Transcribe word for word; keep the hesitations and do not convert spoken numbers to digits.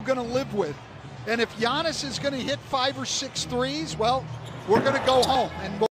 going to live with. And if Giannis is going to hit five or six threes, well, we're going to go home. And we'll